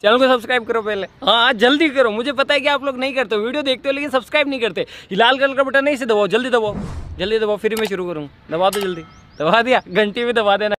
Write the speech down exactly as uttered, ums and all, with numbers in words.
Channel को subscribe करो पहले, हाँ जल्दी करो। मुझे पता है कि आप लोग नहीं करते हो, वीडियो देखते हो लेकिन सब्सक्राइब नहीं करते। ये लाल कलर का बटन नहीं से दबाओ, जल्दी दबाओ, जल्दी दबाओ, फिर मैं शुरू करूँ। दबा दो जल्दी, दबा दिया, घंटी भी दबा देना।